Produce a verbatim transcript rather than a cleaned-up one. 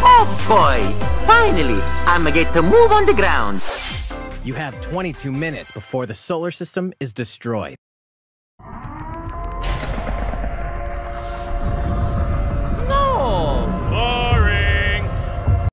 Oh boy! Finally, I'ma get to move on the ground. You have twenty-two minutes before the solar system is destroyed.